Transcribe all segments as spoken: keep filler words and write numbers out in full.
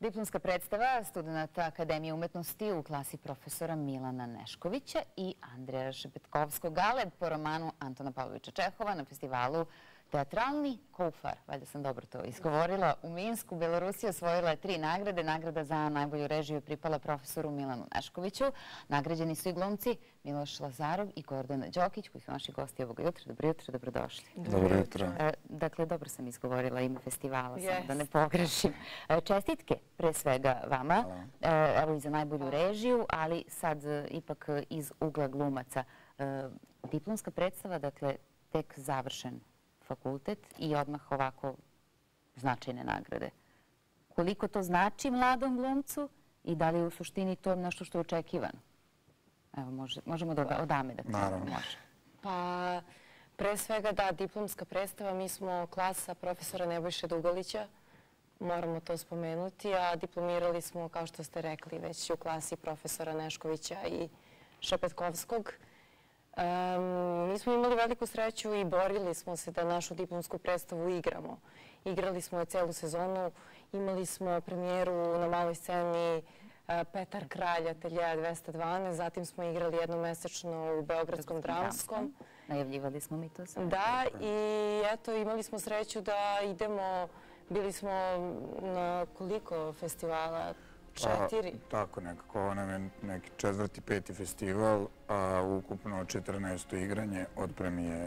Diplomska predstava studenta Akademije umetnosti u klasi profesora Milana Neškovića i Andreja Šepetkovskog Galeb po romanu Antona Pavlovića Čehova na festivalu Teatralni Koufar, valjda sam dobro to izgovorila, u Minsku. Belorusija osvojila je tri nagrade. Nagrada za najbolju režiju je pripala profesoru Milanu Neškoviću. Nagrađeni su i glumci Miloš Lazarov i Gordana Đokić, koji su naši gosti ovoga jutra. Dobro jutro, dobrodošli. Dobro jutro. Dakle, dobro sam izgovorila ime festivala, samo da ne pogrešim. Čestitke pre svega vama, evo i za najbolju režiju, ali sad ipak iz ugla glumaca. Diplomska predstava, dakle, tek završen fakultet i odmah ovako značajne nagrade. Koliko to znači mladom glumcu i da li je u suštini to nešto što je očekivano? Evo, možemo od Ame da krenemo. Pa, pre svega da, diplomska predstava, mi smo klasa profesora Nebojše Dugalića, moramo to spomenuti, a diplomirali smo, kao što ste rekli, već u klasi profesora Neškovića i Šepetkovskog. Mi smo imali veliku sreću i borili smo se da našu diplomsku predstavu igramo. Igrali smo je celu sezonu, imali smo premijeru na maloj sceni Petar Kralj, Ateljeja dvesta dvanaest, zatim smo igrali jednomesečno u Beogradskom dramskom. Najavljivali smo mi to sve. Da, i eto, imali smo sreću da idemo, bili smo na koliko festivala? Četiri? Tako nekako, ovo nam je neki četvrti, peti festival, a ukupno četrnaesto igranje od premijere.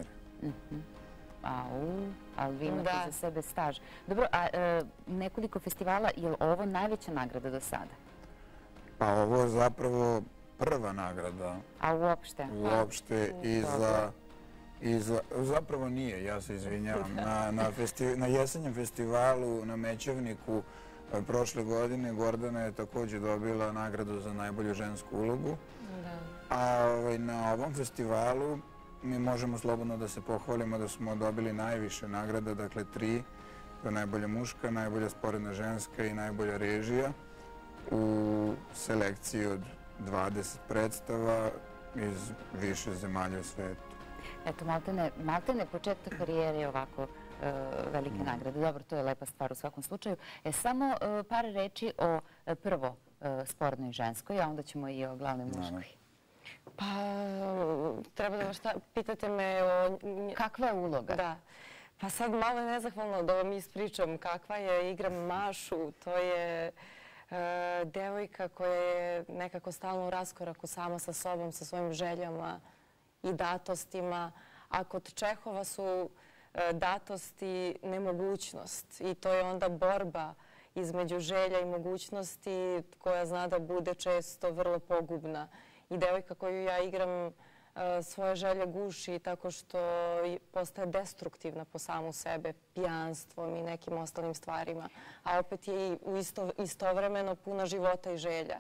Au, ali vi imate za sebe staž. Dobro, a nekoliko festivala, je li ovo najveća nagrada do sada? Pa ovo je zapravo prva nagrada. A uopšte? Uopšte i za... Zapravo nije, ja se izvinjavam. Na jesenjem festivalu na Mećevniku prošle godine Gordana je također dobila nagradu za najbolju žensku ulogu. A na ovom festivalu mi možemo slobodno da se pohvalimo da smo dobili najviše nagrada, dakle tri, to je najbolja muška, najbolja sporedna ženska i najbolja režija u selekciji od dvadeset predstava iz više zemalja u svetu. Eto, maltene početak karijere je ovako velike nagrade. Dobro, to je lepa stvar u svakom slučaju. Samo par reči o prvo sporednoj ženskoj, a onda ćemo i o glavnoj muškoj. Pa, treba da vas pitate me o... Kakva je uloga? Da. Pa sad malo je nezahvalno da vam ispričam kakva je. Igram Mašu, to je devojka koja je nekako stalno u raskoraku sama sa sobom, sa svojim željama i datostima. A kod Čehova su datost i nemogućnost. I to je onda borba između želja i mogućnosti koja zna da bude često vrlo pogubna. I devojka koju ja igram svoje želje guši tako što postaje destruktivna po samu sebe, pijanstvom i nekim ostalim stvarima. A opet je i istovremeno puna života i želja.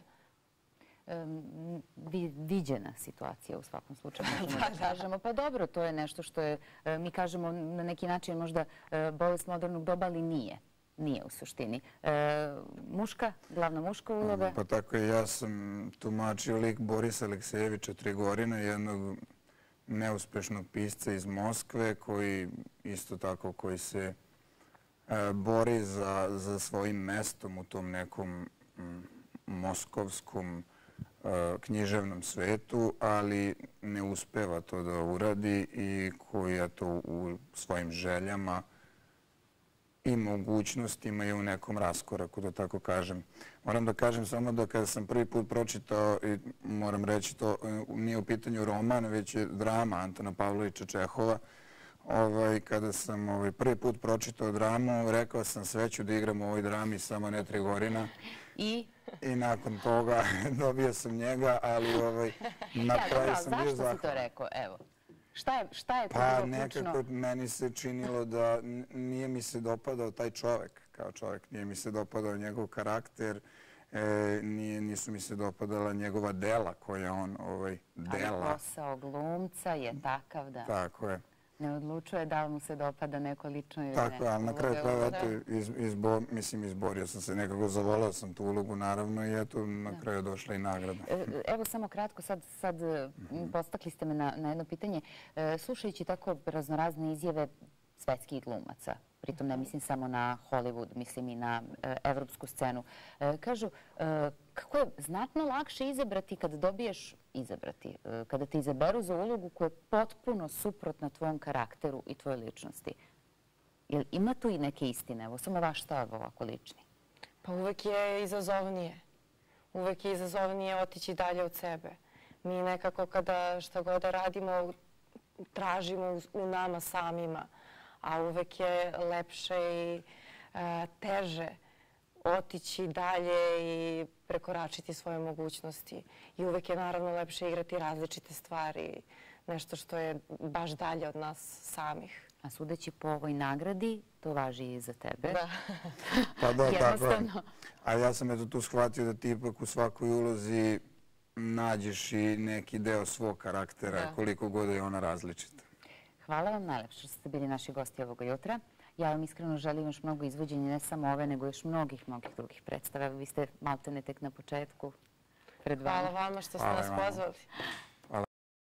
Viđena situacija u svakom slučaju, možemo da kažemo. Pa dobro, to je nešto što je, mi kažemo na neki način možda bolest modernog doba, ali nije. Nije u suštini. Muška, glavna muška uloga? Pa tako je, ja sam tumačio lik Borisa Aleksejevića Trigorina, jednog neuspešnog pisca iz Moskve, koji isto tako, koji se bori za svojim mestom u tom nekom moskovskom književnom svetu, ali ne uspeva to da uradi i koji je to u svojim željama i mogućnostima je u nekom raskoraku, da tako kažem. Moram da kažem samo da kada sam prvi put pročitao, i moram reći to nije u pitanju roman, već je drama Antona Pavlovića Čehova. Kada sam prvi put pročitao dramu, rekao sam sve ću da igram u ovoj drami, samo ne Trigorina. I? I nakon toga dobio sam njega, ali na kraju sam bio zahvalan. Zašto si to rekao? Evo. Šta je to pa bilo ključno? Nekako meni se činilo da nije mi se dopadao taj čovek kao čovek. Nije mi se dopadao njegov karakter, nisu mi se dopadala njegova dela koja on dela. Ali posao glumca je takav da... Tako je. Ne odlučuje da li mu se dopada neko lično ili ne. Tako, ali na kraju kraju, eto, mislim, izborio sam se, nekako zavolao sam tu ulogu, naravno, i eto, na kraju je došla i nagrada. Evo, samo kratko, sad postakli ste me na jedno pitanje. Slušajući tako raznorazne izjave svetskih glumaca, pritom ne mislim samo na Hollywood, mislim i na evropsku scenu. Kažu, kako je znatno lakše izabrati kada dobiješ izabrati, kada te izaberu za ulogu koja je potpuno suprotna tvojom karakteru i tvojoj ličnosti. Ima tu i neke istine? Evo, samo vaš stav ovako lični. Pa uvek je izazovnije. Uvek je izazovnije otići dalje od sebe. Mi nekako kada šta god radimo, tražimo u nama samima, a uvek je lepše i teže otići dalje i prekoračiti svoje mogućnosti. I uvek je naravno lepše igrati različite stvari, nešto što je baš dalje od nas samih. A sudeći po ovoj nagradi, to važi i za tebe. Da. Pa da, tako je. A ja sam eto tu shvatio da ti ipak u svakoj ulozi nađeš i neki deo svog karaktera, koliko god je ona različita. Hvala vam najlepše što ste bili naši gosti ovoga jutra. Ja vam iskreno želim još mnogo izvođenja, ne samo ove, nego još mnogih, mnogih drugih predstava. Vi ste maltene tek na početku pred vama. Hvala vama što ste nas pozvali.